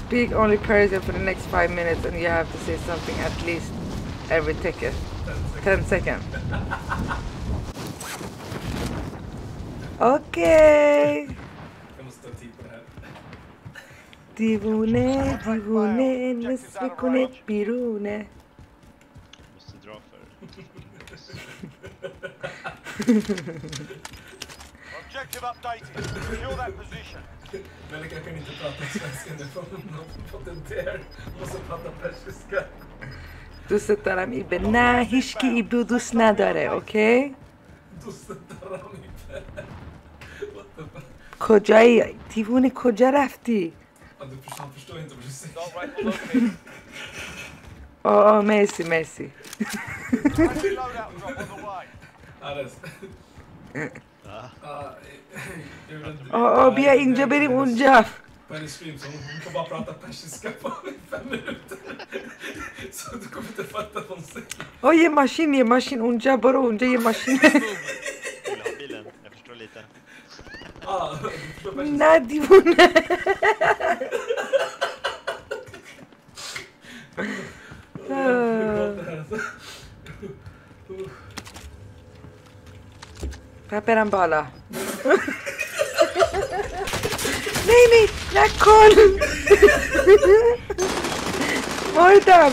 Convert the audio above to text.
speak only Persian for the next 5 minutes and you have to say something at least every 10 seconds. Okay. دیوونه دیوونه نصف کنه بیرونه. Måste dra för. Objective updated. Secure that position. Men jag kan inte prata svenska nu för hon har fått en dare. Måste prata persiska. دوست دارم ایبه نه هیچکی ایبدو دوست نداره اوکی؟ دوست دارم ایبه. کجایی؟ دیوونه کجا رفتی؟ Han förstår inte vad du säger. آه مرسی مرسی. آه بیا اینجا بریم اونجا. Hon får bara prata persiska på 5 minuter. Så du kommer inte fatta vad hon säger. یه ماشین اونجا برو اونجا یه ماشین. bilen. Jag förstår lite. نه دیوونه. برم بالا. نیمی نکن. مردم.